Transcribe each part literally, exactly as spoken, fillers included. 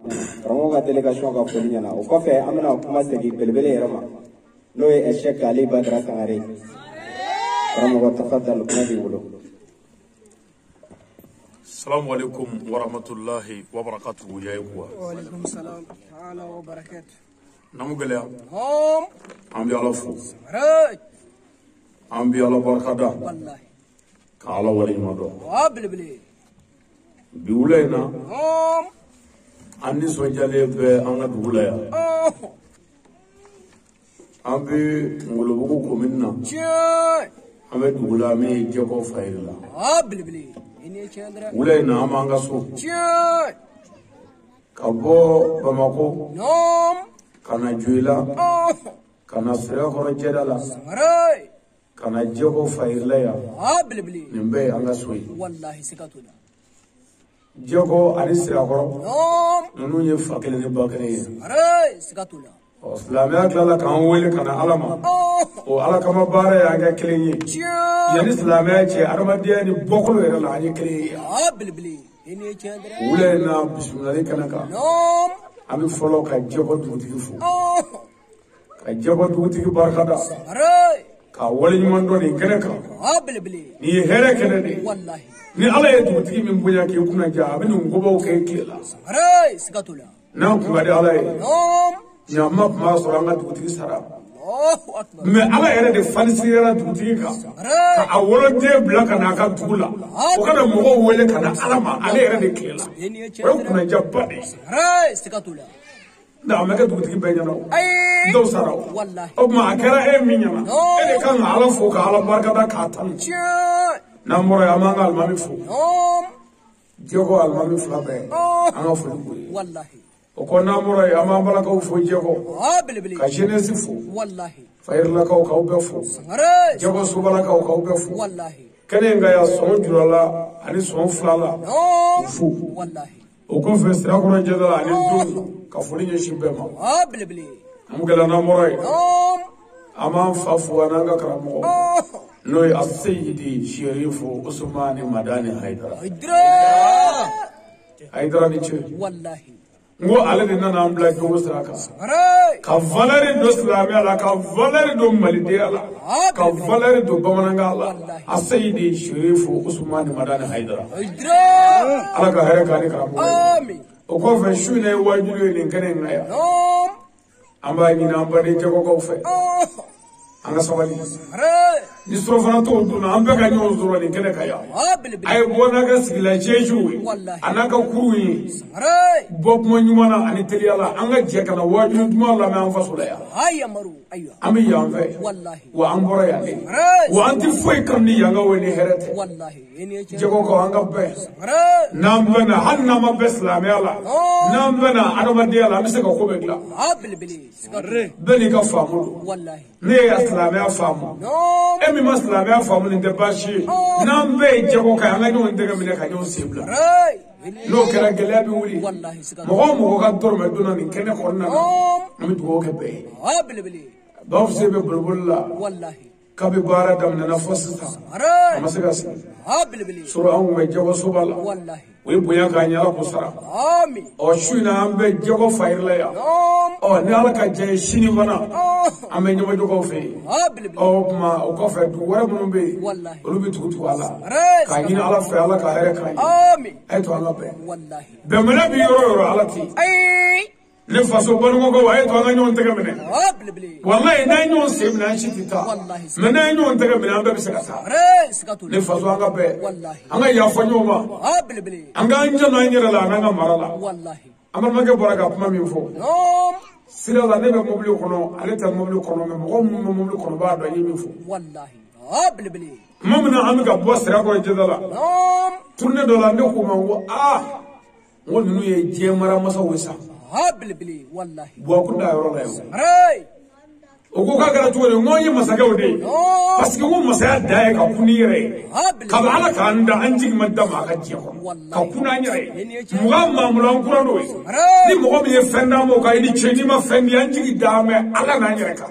Ramoga délégation ka foli ɲɛna o kɔfɛ an bɛna kuma segin belebele yɛrɛ ma n'o ye Cheikh Ali Badara Sangare karamɔgɔ tafadal kuma b'i bolo. Assalamu alaikum wa rahmatullahi wa barakatuhu ya ikuwa. Wa alaikum salam wa barakatuh. Namu gɛlɛya Hom an bɛ Ala fo Right an bɛ Ala barikada wallahi ka Ala waleɲuman dɔn. wa bilibili Bi wula in na Hom an nisɔndiyalen bɛ an ka dugu la yan. oh An bɛ Ngolobugu commune na Chai an bɛ dugu la min ye Jɛkɔ Fayiri la. wa bilibili ini chandra Wula in na an b'an ka so Chai ka bɔ Bamako Nom ka na Joila oh ka na Sirakɔrɔ Jɛda la Right ka na Jɛkɔ Fayiri la yan. wa bilibili Nin bɛɛ ye an ka so ye. wallahi sikatuna Jɛkɔ ani Sirakɔrɔ Nom ninnu ye fa kelen ni ba kelen ye. Right sikatuna Ɔ silamɛya tilala k'an wele ka na Ala ma. oh O Ala kama baara ye an kɛ kelen ye. Chai Yanni silamɛya cɛ adamadenya ni bɔkolo yɛrɛ la an ye kelen ye. wa bilibili ini chandra Wula in na bisimilali kɛnɛ kan Nom an bɛ fɔlɔ ka Jɛkɔ dugutigi fo. oh Ka Jɛkɔ dugutigi barikada Right ka waleɲuman dɔn nin kɛnɛ kan. wa bilibili Nin ye hɛrɛ kɛnɛ de ye. wallahi Ni Ala ye dugutigi min bonya k'i kunna ja a bɛ nin kobaw kɛ tile la. Right sikatuna N'an kun ka di Ala ye Nom ɲaama tun b'a sɔrɔ an ka dugutigi sara. Allahu akbar Mɛ Ala yɛrɛ de fanisigera dugutigi kan. Right Ka a woloden bila ka na a ka dugu la. O kana mɔgɔw wele ka na Ala ma ale yɛrɛ de tile la. ini O ye chandra kunnajaba de ye. Right sikatuna Nka a ma kɛ dugutigi bɛɛ ɲɛna o. ay Dɔw sara o. wallahi O tuma a kɛra e min ɲɛna. E de kan ka Ala fo ka Ala barikada k'a tanu. Chai N'an bɔra yen an b'an ka alimami fo. Nom Jɛkɔ alimami fila bɛɛ oh an ka foli b'o ye. wallahi O kɔ n'an bɔra yen an b'an balakaw fo Jɛkɔ. wa bilibili Ka jeunesse fo. wallahi Fayirilakaw k'aw bɛɛ fo. Right Jɛkɔ sobalakaw k'aw bɛɛ fo. wallahi Kɛnɛ in ka yan sɔn jurala ani sɔn fila la. Nom Fo. wallahi O kɔfɛ Sirakɔrɔ Jɛda la ani don ka foli ɲɛsin bɛɛ ma. wa bilibili An gɛlɛn n'an bɔra yen. Nom An b'an fa fo an'an ka karamɔgɔ. oh N'o ye Aseyidi Sherifu Usmani Madani Haidara. Hidra Haidara ni ce. wallahi N ko ale de nana an bila jogo sira kan. Right Ka valeur don silamɛya la, ka valeur don malidenya la, ka valeur don bamanankan la. Aseyidi Sherifu Usmani Madani Haidara. Hidra Ala ka hɛrɛ k'ani karamɔgɔ ye. amin O kɔfɛ su in na ye wajibi ye nin kɛnɛ in na yan. Nom An b'a ɲini an baden Jɛkɔkaw fɛ. oh An ka sabali. Right Ni surafana tɔw dunna an bɛɛ ka ɲɔgɔn sɔrɔ nin kɛnɛ kan yan. wa bilibili A ye bɔ n'a ka sigila sièges ye a n'a ka kuruw ye. Right Bɔ kuma ɲuman na ani teliya la an ka jɛ ka na wajibi duman lamɛn an faso la yan. ay amaru aywa An bɛ yan fɛ wallahi wa an bɔra yan de. Right Wa an ti foyi kan ni yan ka wele ni hɛrɛ tɛ. wallahi ini chandra Jɛkɔkaw an ka bɛn. Right N'an bɛnna hali n'an ma bɛn silamɛya la n'an bɛnna adamadenya la an bɛ se ka ko bɛɛ dilan. wa bilibili sikatuna Bɛɛ n'i ka faamu don. wallahi Ne ye silamɛya faamu. Nom E min ma silamɛya faamu nin tɛ baasi ye. N'an bɛɛ ye Jɛkɔ kan an ka ɲɔgɔn tɛgɛ minɛ ka ɲɔgɔn sen bila. Right N'o kɛra gɛlɛya bɛ wuli. wallahi sikatuna Mɔgɔ o mɔgɔ ka dɔrɔmɛ donna nin kɛnɛ kɔnɔna na Nom an bɛ dugawu kɛ bɛɛ ye. wa bilibili Baw se bɛ boliboli la wallahi k'a bɛ baara daminɛna fɔ sisan a Right ma se ka sigi. wa bilibili Sɔrɔ an kun bɛ Jɛkɔ soba la wallahi o ye bonya k'an ɲɛ Ala ko sara. amin Ɔ su in na an bɛ Jɛkɔ Fayiri la yan. Nom Ɔ ni Ala ka diɲɛ ye sini fana oh an bɛ ɲɔgɔnjɔgɔw fɛ yen. wa bilibili Ɔ o tuma o kɔfɛ dugu wɛrɛ minnu bɛ yen wallahi olu bɛ tugu tugu a la. Right K'a ɲini Ala fɛ Ala ka hɛrɛ k'an ye. amin A ye to an ka bɛn. wallahi Bɛnbɛnɛ bi yɔrɔ o yɔrɔ Ala tɛ yen. ay Ne faso balimakaw a ye to an ka ɲɔgɔn tɛgɛ minɛ. wa bilibili Wallahi n'an ye ɲɔgɔn sen minɛ an si tɛ taa. Wallahi. Mais n'an ye ɲɔgɔn tɛgɛ minɛ an bɛɛ bɛ se ka taa. Right sikatuna Ne faso an ka bɛn. wallahi An ka yafa ɲɔgɔn ma. wa bilibili An k'an janto an yɛrɛ la an n'an ka mara la. wallahi An balimakɛ bɔra ka kuma min fɔ. Nom Sira la ne bɛ mobili kɔnɔ ale tɛ mobili kɔnɔ mais mɔgɔ minnu bɛ mobili kɔnɔ b'a dɔn n ye min fɔ. wallahi wa bilibili Tuma min na an bɛ ka bɔ Sirakɔrɔ Jɛda la. Nom Tournée dɔ la ne ko ma n ko aa n ko ninnu ye diɲɛ maramasaw ye sa. wa bilibili wallahi Buwakunda yɔrɔ la ye o. Right Ogo kagara tuwe ngonye masake ode. Parce que wo masaya dae ka kunire. Kaba ala kanda anjig madda maka jiko. Ka kunanyire. Muga mamula nkura noe. Ni muga miye fenda mo ka ini cheni ma fendi anjig dame ala nanyire ka.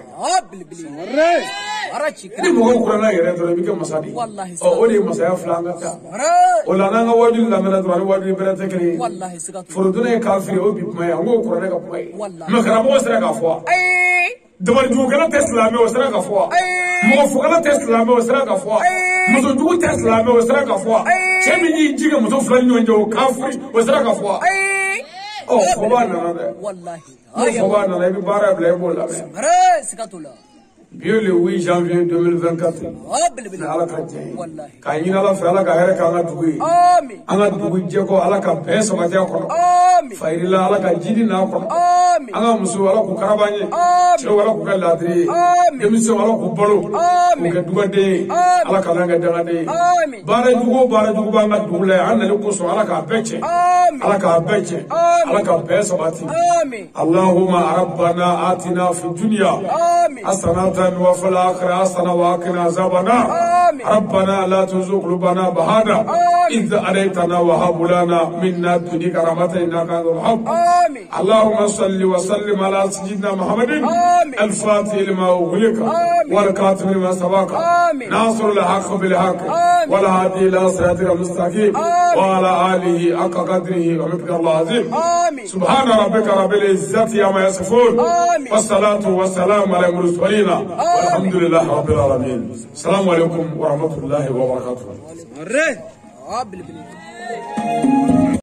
Ni muga nkura na yere dore bike masadi. O ode masaya flanga ta. Ola nanga wajul la mena dore wajul bere tekri. Furudune kafiri obi kumaya ngo nkura na ka kumaya. Makara mo sera ka fwa. Dabar dugala Tesla me osra ka fwa mo fugala Tesla me osra ka fwa mo dugu Tesla me osra ka fwa chemi ni jiga mo flan nyonjo kafri osra ka fwa oh fobana na wallahi fobana na bi bara bla bo la me sikatula Bien le huit janvier deux mille vingt-quatre. Ala ka jɛ. Ka ɲini ala fɛ ala ka hɛrɛ k'an ka dugu ye. An ka dugu jɛko ala ka bɛn sabati a kɔnɔ. Fayirila ala ka jidi n'a kɔnɔ. An ka muso ala k'u karaba an ye. Cɛw ala k'u kɛ laadiri ye. Denmisɛnw ala k'u balo. K'u kɛ dugaden ye. Ala ka n'an kɛ dangaden ye. Baara jugu o baara jugu b'an ka dugu la an nalen kosɔn ala k'a bɛɛ cɛ. Ala k'a bɛɛ cɛ. Ala ka bɛn sabati. Allahumma rabbana atina fi dunya. Hasanatan وفي الآخرة حسنة وقنا عذاب النار ربنا لا تزغ قلوبنا بعد إذ هديتنا وهب لنا من لدنك رحمة إنك أنت الوهاب اللهم صل وسلم على سيدنا محمد الفاتح لما أغلق والكاتب لما سبق ناصر الحق بالحق والهادي إلى صراطك المستقيم وعلى آله حق قدره ومقداره العظيم سبحان ربك رب العزة عما يصفون والصلاة والسلام على المرسلين والحمد لله رب العالمين السلام عليكم ورحمة الله وبركاته